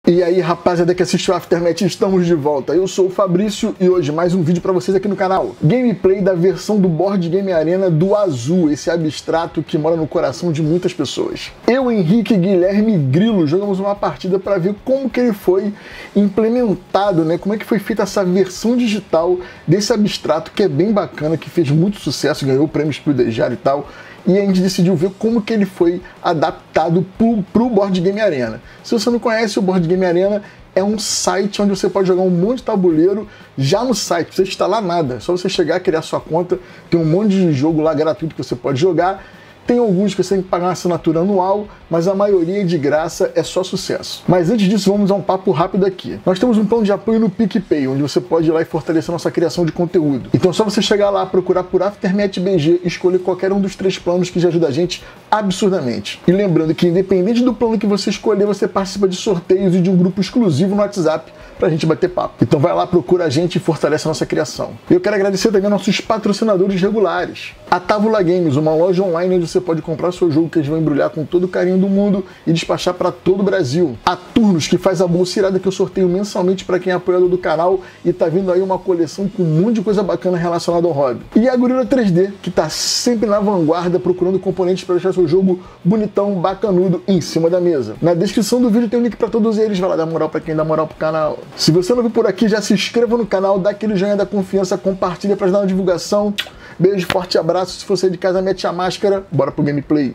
E aí, rapaziada que assistiu o Aftermath, estamos de volta. Eu sou o Fabrício e hoje mais um vídeo pra vocês aqui no canal. Gameplay da versão do Board Game Arena do Azul, esse abstrato que mora no coração de muitas pessoas. Eu, Henrique e Guilherme Grilo jogamos uma partida pra ver como que ele foi implementado, né? Como é que foi feita essa versão digital desse abstrato que é bem bacana, que fez muito sucesso, ganhou prêmios pro Dejar e tal. E a gente decidiu ver como que ele foi adaptado pro Board Game Arena. Se você não conhece, o Board Game Arena é um site onde você pode jogar um monte de tabuleiro já no site, não precisa instalar nada, é só você chegar, criar sua conta, tem um monte de jogo lá gratuito que você pode jogar. Tem alguns que você tem que pagar uma assinatura anual, mas a maioria de graça é só sucesso. Mas antes disso, vamos a um papo rápido aqui. Nós temos um plano de apoio no PicPay, onde você pode ir lá e fortalecer nossa criação de conteúdo. Então é só você chegar lá, procurar por Aftermath BG e escolher qualquer um dos 3 planos que já ajuda a gente absurdamente. E lembrando que independente do plano que você escolher, você participa de sorteios e de um grupo exclusivo no WhatsApp pra gente bater papo. Então vai lá, procura a gente e fortalece a nossa criação. E eu quero agradecer também aos nossos patrocinadores regulares. A Távola Games, uma loja online onde você pode comprar seu jogo que eles vão embrulhar com todo o carinho do mundo e despachar para todo o Brasil. A Turnos, que faz a bolsa irada que eu sorteio mensalmente para quem é apoiador do canal e tá vindo aí uma coleção com um monte de coisa bacana relacionada ao hobby. E a Gorilla 3D, que tá sempre na vanguarda procurando componentes para deixar seu jogo bonitão, bacanudo em cima da mesa. Na descrição do vídeo tem um link para todos eles, vai lá dar moral para quem dá moral pro canal. Se você não viu por aqui, já se inscreva no canal, dá aquele joinha da confiança, compartilha para ajudar na divulgação. Beijo, forte abraço. Se você é de casa, mete a máscara. Bora pro gameplay.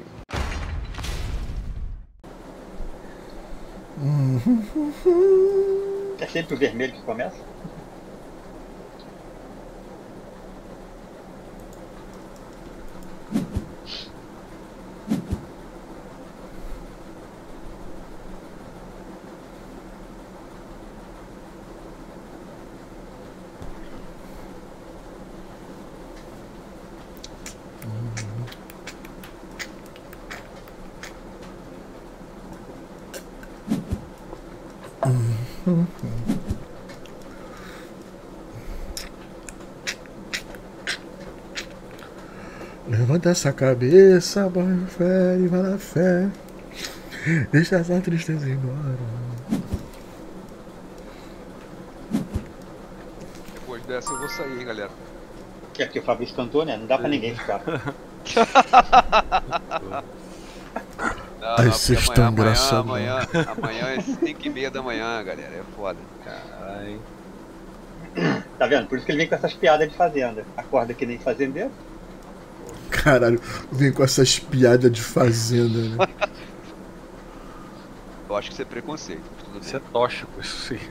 É sempre o vermelho que começa? Levanta essa cabeça, vai fé e vai na fé. Deixa essa tristeza embora. Depois dessa eu vou sair, hein, galera. Que aqui o Fabrício cantou, né? Não dá pra ninguém ficar. Ai, vocês estão engraçados. Amanhã é 5h30 da manhã, galera. É foda. Caralho. Tá vendo? Por isso que ele vem com essas piadas de fazenda. Acorda que nem fazendeiro. Caralho, vem com essas piadas de fazenda, né? Eu acho que isso é preconceito. Tudo bem. Isso é tóxico, isso sim.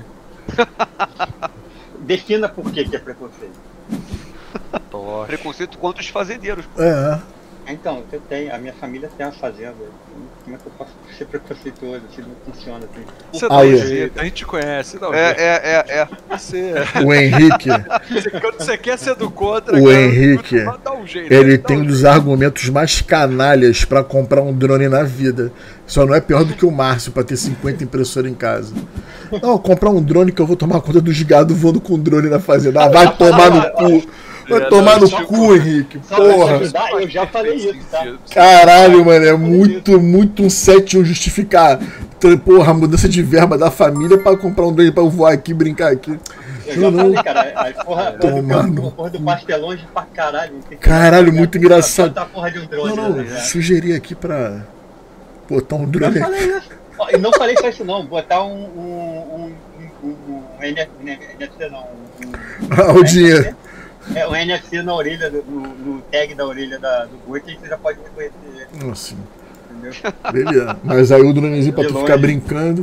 Defina por que é preconceito. Tóxico. Preconceito contra os fazendeiros. É. Então, eu tenho, a minha família tem uma fazenda. Como é que eu posso ser preconceituoso se não funciona assim? Você dá um jeito, a gente conhece, dá um jeito. Você, O Henrique, quando você quer ser do contra, o cara, Henrique, dá um jeito, ele dá tem um dos argumentos mais canalhas pra comprar um drone na vida. Só não é pior do que o Márcio pra ter 50 impressoras em casa. Não, comprar um drone que eu vou tomar conta dos gados voando com drone na fazenda. Ah, vai tomar no cu. Vai tomar no cu, Henrique. Porra. Eu já falei isso, tá? Caralho, mano, é muito um 7-1 justificar. Porra, a mudança de verba da família pra comprar um drone pra eu voar aqui e brincar aqui. Eu já falei, cara, a porra do pastel longe pra caralho. Caralho, muito engraçado. Porra de um drone, Não, né? sugeri aqui pra botar um drone. Eu falei isso. Eu não falei só isso não, botar um NFC não. O dinheiro. É o NFC na orelha, no tag da orelha do boi, que você já pode reconhecer ele. Nossa. Entendeu? Beleza. Mas aí o dronezinho pra tu ficar brincando.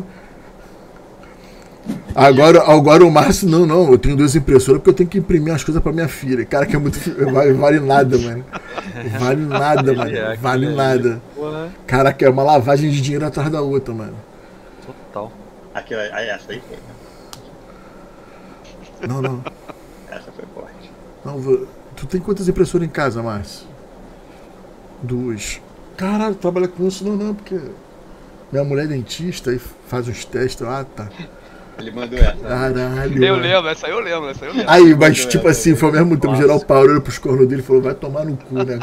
Agora o Márcio, não, eu tenho 2 impressoras porque eu tenho que imprimir as coisas pra minha filha. Cara, que é muito. Vale nada, mano. Vale nada, mano. Vale nada. Caraca, é uma lavagem de dinheiro atrás da outra, mano. Total. Aqui, essa aí foi. Não. Essa foi forte. Não, tu tem quantas impressoras em casa, Márcio? 2. Caralho, trabalha com isso? Não, porque minha mulher é dentista e faz uns testes. Ah, tá. Ele mandou essa. Caralho. Eu lembro, essa aí eu lembro. Aí, mas tipo assim, foi ao mesmo tempo, geral Paulo olhou pros cornos dele e falou, vai tomar no cu, né,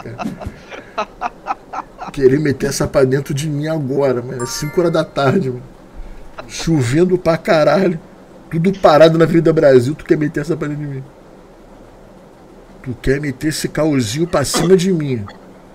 cara? Querer meter essa pra dentro de mim agora, mano. É 5 horas da tarde, mano. Chovendo pra caralho. Tudo parado na Avenida Brasil. Tu quer meter essa parede em mim? Tu quer meter esse caosinho pra cima de mim?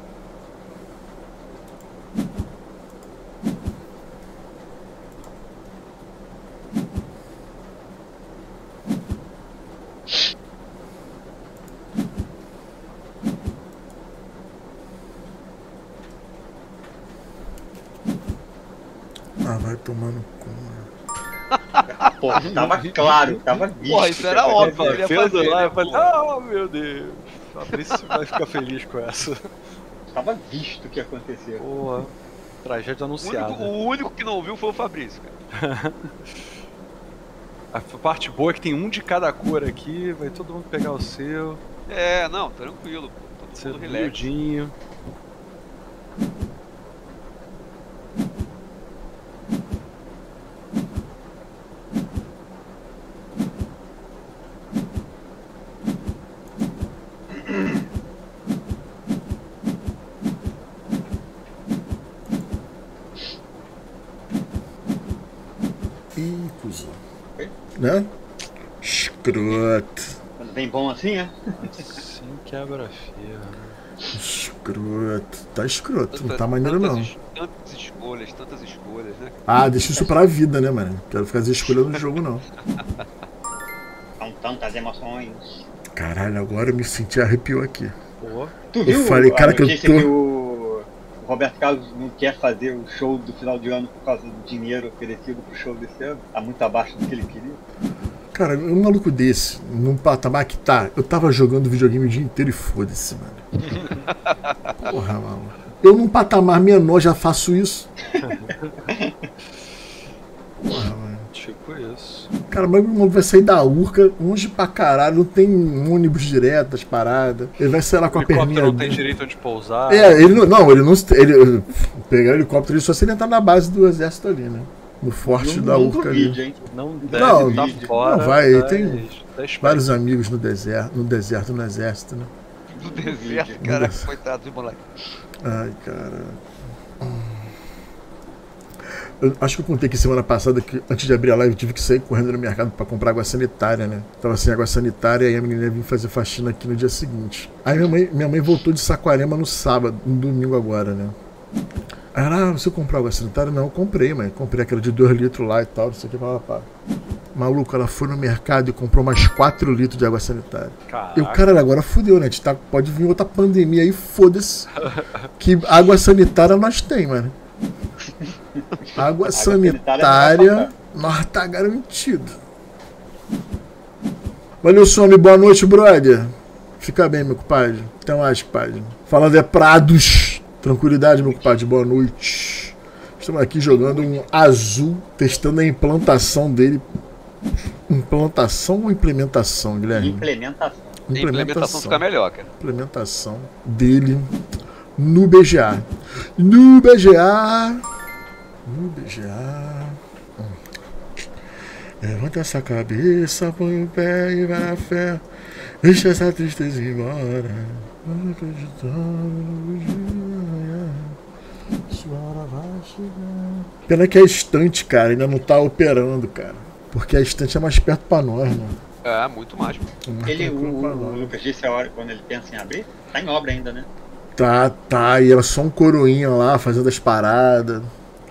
Ah, vai tomar no cu. Porra, tava claro, tava visto. Porra, isso era óbvio. Eu Eu ia vendo fazer, lá, né, eu falei, porra? oh meu Deus. Fabrício vai ficar feliz com essa. Tava visto o que aconteceu. Porra, tragédia anunciada. O único que não viu foi o Fabrício, cara. A parte boa é que tem um de cada cor aqui, vai todo mundo pegar o seu. É, não, tranquilo. Todo Seu mundo relax. miudinho. Ih, cuzão. Né? Escroto. Quando vem bom assim, é? Assim quebra feio. Escroto. Tá escroto. Não tá maneiro, não. Tantas escolhas, né? Ah, deixa isso pra vida, né, mano? Quero fazer escolha no jogo, não. São tantas emoções. Caralho, agora eu me senti arrepiou aqui. Pô, Tu viu falei, cara, a que eu notícia tô- que o Roberto Carlos não quer fazer o show do final de ano por causa do dinheiro oferecido pro show desse ano? Tá muito abaixo do que ele queria. Cara, um maluco desse, num patamar que tá. Eu tava jogando videogame o dia inteiro e foda-se, mano. Porra, mano. Eu num patamar menor já faço isso. Porra, mano. tipo isso. Cara, mas o maluco vai sair da Urca, longe pra caralho, não tem ônibus direto, as paradas. Ele vai sair lá com O a perninha. helicóptero não tem direito onde pousar. É, ele não. Pegar o helicóptero ele só se ele entrar na base do exército ali, né? No forte da Urca ali. Vídeo, hein? Não deve Não, estar vídeo. fora. Não, vai, das- tem das vários amigos no deserto, no exército, né? Do deserto, vídeo. cara, Nossa. coitado de moleque. Ai, cara. Eu acho que eu contei aqui semana passada que antes de abrir a live eu tive que sair correndo no mercado pra comprar água sanitária, né? Tava sem água sanitária e a menina ia vir fazer faxina aqui no dia seguinte. Aí minha mãe voltou de Saquarema no sábado, no domingo agora, né? Aí ela, você comprou água sanitária? Não, eu comprei, mãe. Comprei aquela de 2 litros lá e tal, não sei o que, pá. Maluco, ela foi no mercado e comprou mais 4 litros de água sanitária. Caraca. E o cara agora fudeu, né? A gente tá, pode vir outra pandemia aí, foda-se. Que água sanitária nós tem, mano. Água sanitária nós tá garantido. Valeu, Some. Boa noite, brother. Fica bem, meu compadre. Até mais, compadre. Falando é Prados. Tranquilidade, meu compadre. Boa noite. Estamos aqui jogando um azul, testando a implantação dele. Implantação ou implementação, Guilherme? Implementação. Implementação fica melhor, cara. Implementação dele no BGA. No BGA. Levanta essa cabeça, põe o pé e vai na fé. Deixa essa tristeza ir embora. Não acreditando no BGA. Sua hora vai chegar. Pena que a estante, cara, ainda não tá operando, cara. Porque a estante é mais perto pra nós, né? É, muito mais. Pô. É mais Ele, tranquilo pra o nós. Lucas disse a hora quando ele pensa em abrir, tá em obra ainda, né? Tá, e era só um coroinha lá fazendo as paradas.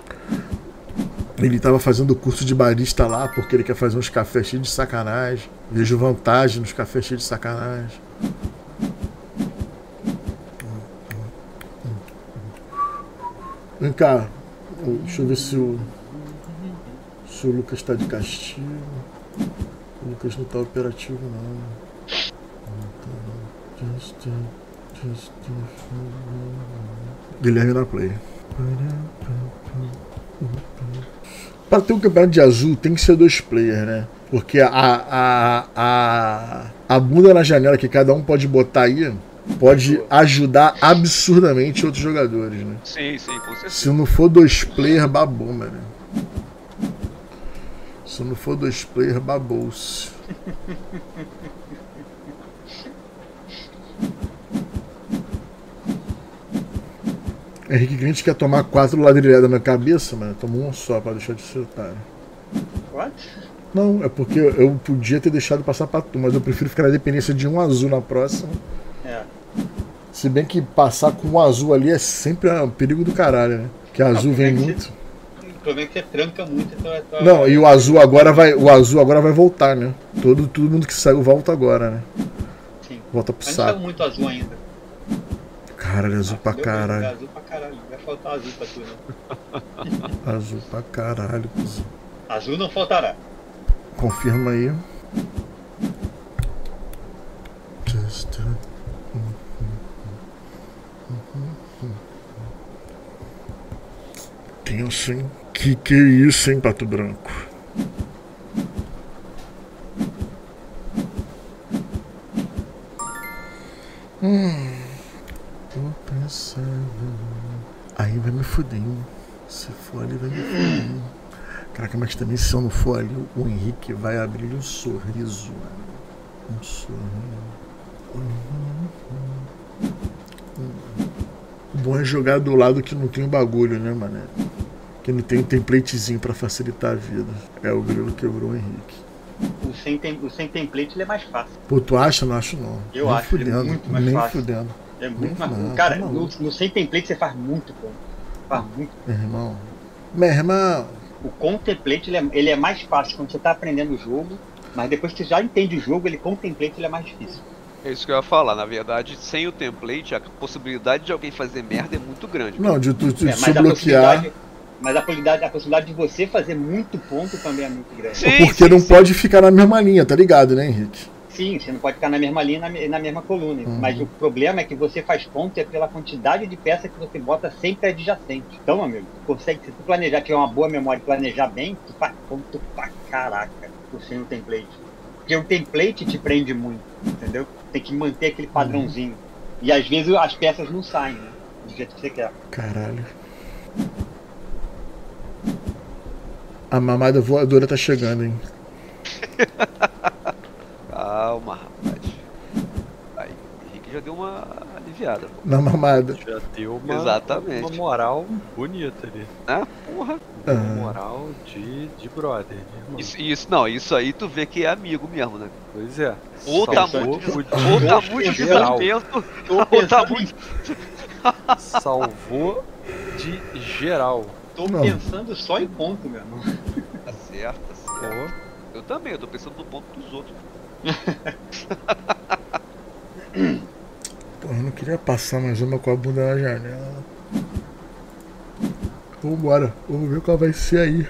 Ele tava fazendo o curso de barista lá porque ele quer fazer uns cafés cheios de sacanagem. Vejo vantagem nos cafés cheios de sacanagem. Vem cá, deixa eu ver se o Lucas tá de castigo. O Lucas não tá operativo, não. Guilherme na play. Para ter um campeonato de azul tem que ser 2 players, né? Porque a bunda na janela que cada um pode botar aí pode ajudar absurdamente outros jogadores, né? Sim, com certeza. Se não for 2 players, babou, mano. Se não for 2 players, babou-se. Henrique Grant quer tomar 4 ladrilhadas na cabeça, mano. Tomou um só pra deixar de chutar. What? Não, é porque eu podia ter deixado passar pra tu, mas eu prefiro ficar na dependência de um azul na próxima. É. Se bem que passar com um azul ali é sempre um perigo do caralho, né? Porque azul vem muito. O problema é que você tranca muito, então é só... Não, e o azul agora vai voltar, né? Todo mundo que saiu volta agora, né? Sim. Volta pro Mas não saiu saco. muito azul ainda. Caralho, azul pra caralho. Azul pra caralho. Vai faltar azul pra tu, né? Azul pra caralho. Azul não faltará. Confirma aí. Tenso, hein? Que é isso, hein, Pato Branco? Tô pensando. Aí vai me fuder, hein? Se for ali, vai me fuder, hein? Caraca, mas também se eu não for ali, o Henrique vai abrir um sorriso, mano. Um sorriso. O bom é jogar do lado que não tem o bagulho, né, mano? Que não tem um templatezinho pra facilitar a vida. É, o grilo quebrou o Henrique. O sem template ele é mais fácil. Pô, tu acha? Não acho não. Eu nem acho fudendo, ele muito mais nem fácil. fudendo. É muito mais. Não, Cara, tá no sem template você faz muito ponto. Faz muito. Meu irmão. O com template ele é mais fácil quando você tá aprendendo o jogo, mas depois que você já entende o jogo, ele com template ele é mais difícil. É isso que eu ia falar, na verdade, sem o template, a possibilidade de alguém fazer merda é muito grande. Não, de tu mas bloquear. a possibilidade de você fazer muito ponto também é muito grande. Sim, porque não pode ficar na mesma linha, tá ligado, né, Henrique? Sim, você não pode ficar na mesma linha e na mesma coluna. Mas o problema é que você faz ponto é pela quantidade de peças que você bota sempre adjacente. Então, amigo, tu consegue, se tu planejar, tiver uma boa memória e planejar bem, tu faz ponto pra caraca por sem o template. Porque o template te prende muito, entendeu? Tem que manter aquele padrãozinho. E às vezes as peças não saem, né? Do jeito que você quer. Caralho. A mamada voadora tá chegando, hein? Calma, rapaz. Aí, o Henrique já deu uma aliviada. Pô. Na mamada. Já deu Exatamente. uma moral bonita ali. Ah, porra. Uma moral de brother. De irmão. Isso aí tu vê que é amigo mesmo, né? Pois é. Ou tá muito desatento, ou tá muito... Salvou de geral. Tô pensando só em ponto, meu irmão. Tá certo, tá certo. Eu também, eu tô pensando no ponto dos outros. Porra, eu não queria passar mais uma com a bunda na janela. Vambora, vamos ver qual vai ser aí.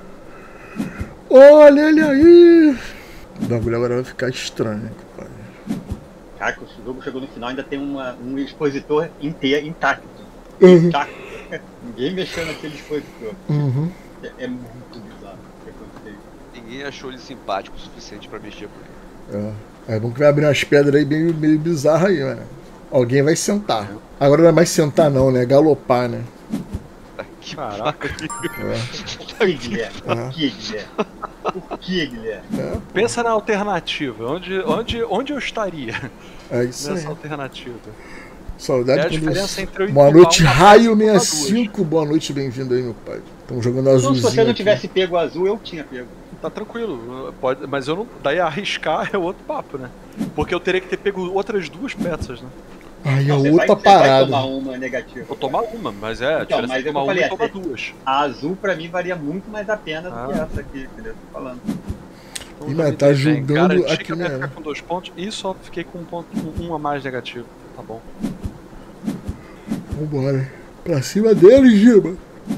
Olha ele aí! O bagulho agora vai ficar estranho, compadre. Caraca, o jogo chegou no final, ainda tem um expositor inteiro, intacto. Ninguém mexeu naquele expositor. É muito bizarro o que aconteceu. Ninguém achou ele simpático o suficiente pra mexer com ele. É bom que vai abrir umas pedras aí meio bizarras aí, mano. Alguém vai sentar. Agora não é mais sentar não, né? Galopar, né? Caraca. Por que, Guilherme? Por que, Guilherme? Pensa na alternativa. Onde eu estaria? É isso nessa aí. alternativa. Saudade é a diferença entre eu Boa noite, empurrar uma Raio peça e 65. Boa noite, bem-vindo aí, meu pai. Estamos jogando azulzinho. Se você não aqui. tivesse pego o azul, eu tinha pego. Tá tranquilo, pode, mas eu não. Daí arriscar é outro papo, né? Porque eu teria que ter pego outras duas peças, né? Aí Não, é você outra vai parada. tomar uma negativa. Vou tomar uma, mas a Então, diferença mas é eu tomar falei, uma e tomar duas. A azul pra mim valia muito mais a pena do que essa aqui, entendeu? Tô falando. Então, Ih, mas me tá dei bem. julgando Cara, eu achei aqui que eu ia mesmo. ficar com 2 pontos e só fiquei com um a mais negativo. Tá bom. Vambora. Pra cima dele, Giba.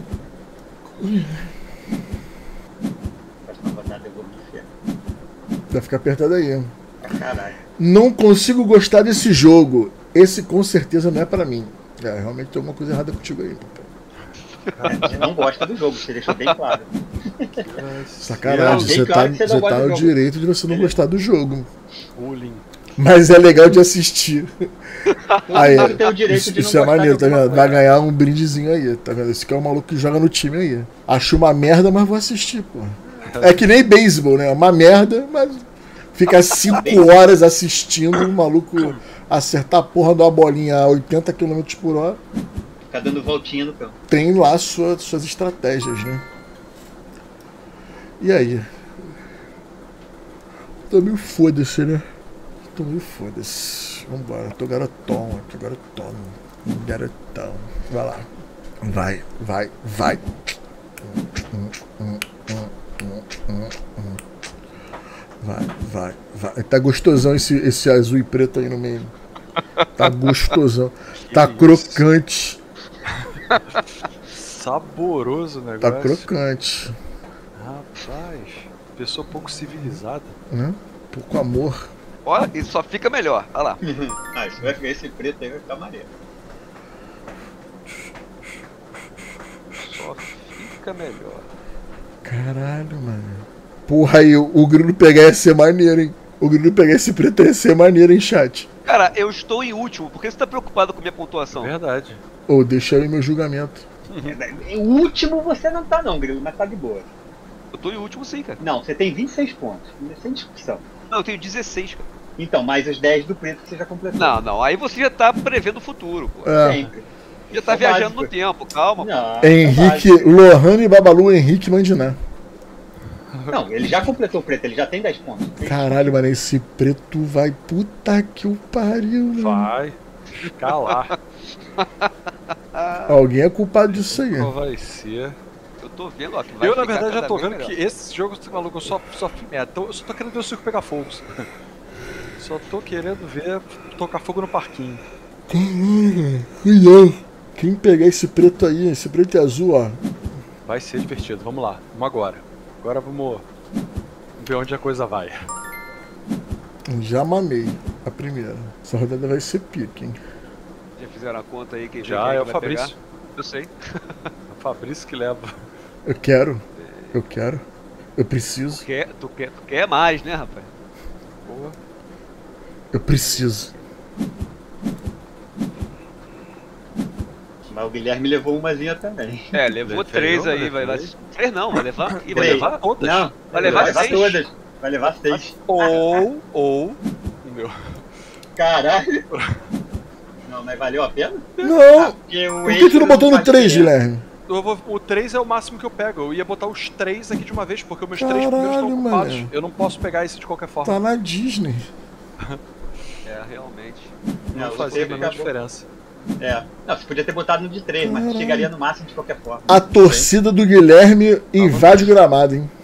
Próxima rodada eu vou me enfiar. Vai ficar apertado aí. Pra caralho. Não consigo gostar desse jogo. Esse com certeza não é pra mim. Realmente tem alguma coisa errada contigo aí, papai. Você não gosta do jogo, você deixou bem claro. Sacanagem, Bem você claro que você não tá gosta do no jogo. direito de você não gostar do jogo. Bullying. Mas é legal de assistir. Aí, mundo tem o direito de isso não é gostar maneiro, de tá alguma vendo? coisa. Vai ganhar um brindezinho aí, tá vendo? Esse aqui é o maluco que joga no time aí. Acho uma merda, mas vou assistir, pô. É que nem beisebol, né? Uma merda, mas fica 5 horas assistindo um maluco acertar a porra de uma bolinha a 80 km por hora. Fica dando voltinha no campo. Tem lá suas estratégias, né? E aí? Tô meio foda-se, né? Tô meio foda-se. Vambora, tô garotão aqui, garotão. Garotão. Vai lá. Vai, vai, vai. Vai, vai, vai. Tá gostosão esse azul e preto aí no meio. Tá gostosão. Tá crocante. Saboroso o negócio. Tá crocante. Rapaz, pessoa pouco civilizada. Né? Pouco amor. Olha, e só fica melhor. Olha lá. Ah, isso vai ficar esse preto aí, vai ficar maneiro. Só fica melhor. Caralho, mano. Porra, aí o Grilo pegar ia ser maneiro, hein? O Grilo pegar esse preto ia ser maneiro, hein, chat? Cara, eu estou em último. Por que você tá preocupado com minha pontuação? Verdade. Ô, deixa aí meu julgamento. O último você não tá não, Grilo, mas tá de boa. Eu tô em último sim, cara. Não, você tem 26 pontos, sem discussão. Não, eu tenho 16, cara. Então, mais os 10 do preto que você já completou. Não, não. Aí você já tá prevendo o futuro, pô. É. Sempre. Já tá É viajando básico. no tempo, calma. Não, Henrique, é básico. Lohane Babalu, Henrique Mandiná. Não, ele já completou o preto, ele já tem 10 pontos. Caralho, mano, esse preto vai. Puta que o pariu, mano. Vai. Ficar lá. Alguém é culpado disso aí. Qual vai ser? Eu tô vendo, ó. Que vai Eu, na ficar verdade, já cada tô vez vendo melhor. que esse jogo, maluco, eu só fui merda. Então, eu só tô querendo ver o circo pegar fogo. Só tô querendo ver tocar fogo no parquinho. Caralho, cuidado. Quem pegar esse preto aí, esse preto e azul, ó. Vai ser divertido, vamos lá. Vamos agora. Agora vamos ver onde a coisa vai. Já mamei a primeira. Essa rodada vai ser pique, hein? Já fizeram a conta aí? Quem Já quem é o vai Fabrício. pegar? Eu sei. É o Fabrício que leva. Eu quero. Eu quero. Eu preciso. Tu quer mais, né, rapaz? Boa. Eu preciso. Mas o Guilherme levou umazinha também. É, levou Levei 3 uma, aí, vai lá. levei. 3 não, vai levar. E vai Três. levar? Todas. Não, Vai levar vai 6. todas. Vai levar 6. Ou. Meu. Caralho. Não, mas valeu a pena? Não! Porque o Por que tu não botou no 3, Guilherme? O 3 é o máximo que eu pego. Eu ia botar os 3 aqui de uma vez, porque os meus 3 primeiros Caralho, estão ocupados. mano. Eu não posso pegar esse de qualquer forma. Tá na Disney. É, realmente. Não você fazia a menor acabou. diferença. É. Não, você podia ter botado no de 3, mas Caralho. chegaria no máximo de qualquer forma. A torcida do Guilherme invade o gramado, hein?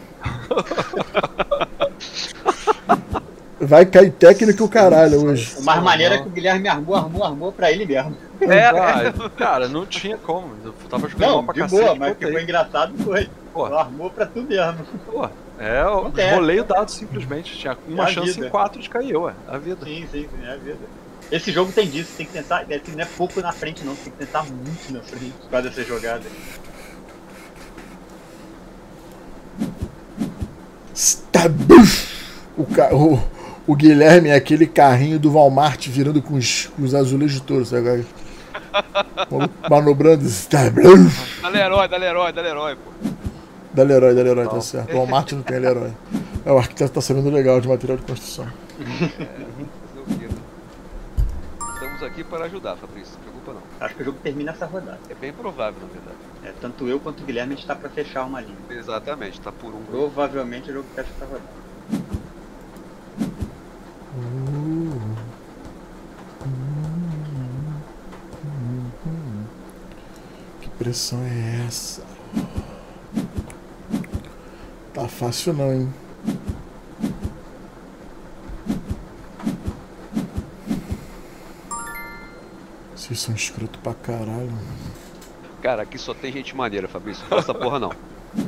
Vai cair técnica o caralho hoje. O mais maneiro é que o Guilherme armou pra ele mesmo. Cara, não tinha como. Eu tava jogando Não, mal pra de cacete. boa, mas o que botei. foi engraçado foi. Pô. Armou pra tu mesmo. Pô, eu Acontece. rolei o dado simplesmente. Tinha uma É a chance vida. em 4 de cair, ué. A vida. Sim, é a vida. Esse jogo tem disso, tem que pensar, não é pouco na frente não, tem que pensar muito na frente por causa dessa jogada. O Guilherme é aquele carrinho do Walmart virando com os azulejos todos, sabe? Manobrando. Da Leroy, pô. Da Leroy, tá certo. O Walmart não tem Leroy. É, o arquiteto tá sabendo legal de material de construção. Fazer o quê, né? Estamos aqui para ajudar, Fabrício. Não se preocupa não. Acho que o jogo termina essa rodada. É bem provável, na verdade. É, tanto eu quanto o Guilherme a gente tá pra fechar uma linha. Exatamente, tá por um. Provavelmente o jogo fecha essa rodada. Que pressão é essa? Tá fácil não, hein? Vocês são escroto pra caralho. Cara, aqui só tem gente maneira, Fabrício. Não faça porra não.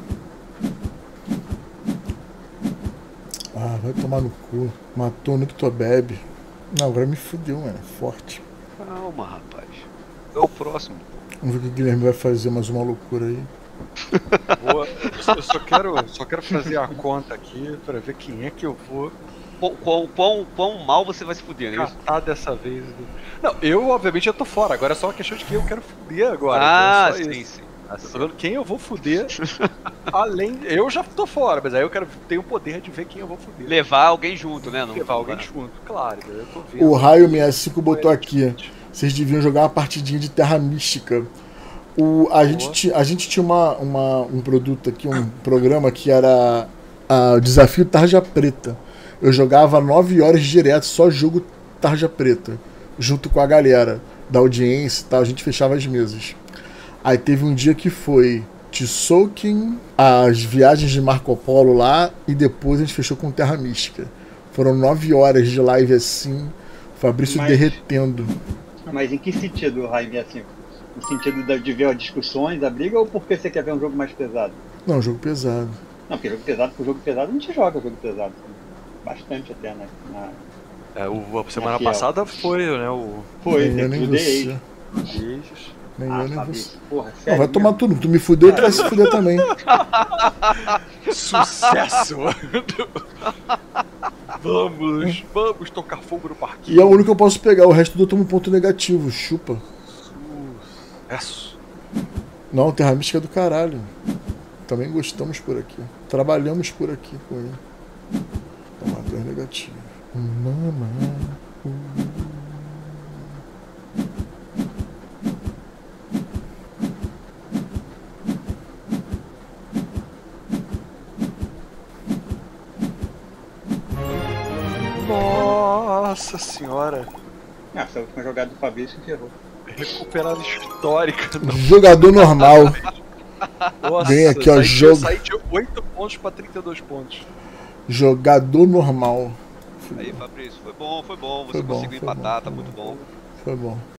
Ah, vai tomar no cu. Matou no que tu bebe. Não, agora me fudeu, mano. Forte. Calma, rapaz. É o próximo. Vamos ver o que o Guilherme vai fazer, mais uma loucura aí. Boa. Eu só quero fazer a conta aqui pra ver quem é que eu vou Quão mal você vai se fuder, né? catar dessa vez. Não, eu obviamente já tô fora. Agora é só uma questão de quem eu quero fuder agora. Ah, então é só sim, isso. sim. Eu tô vendo quem eu vou fuder. Além. Eu já tô fora, mas aí eu quero ter o poder de ver quem eu vou fuder. Levar alguém junto, né? Não, Levar alguém junto, claro. Eu tô vendo. O Raio 65 botou aqui. Vocês deviam jogar uma partidinha de Terra Mística. A gente tinha um produto aqui, um programa que era o Desafio Tarja Preta. eu jogava 9 horas direto, só jogo tarja preta, junto com a galera da audiência e tal, a gente fechava as mesas. Aí teve um dia que foi Tzolk'in, as viagens de Marco Polo lá, e depois a gente fechou com Terra Mística. Foram 9 horas de live assim, Fabrício derretendo. Mas em que sentido, Jaime, assim? No sentido de ver as discussões, a briga, ou porque você quer ver um jogo mais pesado? Não, jogo pesado. Não, porque jogo pesado a gente joga jogo pesado. Bastante até, né? A semana passada foi, né? Foi, nem eu, nem você. Beijos. Nem eu, nem Fabrício, você. porra, sério. Não, vai tomar tudo. Tu me fudeu, tu vai se fuder também. Sucesso! Vamos tocar fogo no parquinho. E é o único que eu posso pegar, o resto eu tomo um ponto negativo. Chupa. Sucesso! Não, Terra Mística é do caralho. Também gostamos por aqui. Trabalhamos por aqui com ele. Tomar 2 negativos. Nossa senhora! Essa última jogada do Fabrício ferrou. Recuperada histórica. Jogador normal. Nossa, vem aqui, ó, jogo. Saí de 8 pontos pra 32 pontos. Jogador normal. Aí, Fabrício, foi bom. Você Foi bom, conseguiu foi empatar, bom, tá muito bom. Foi bom.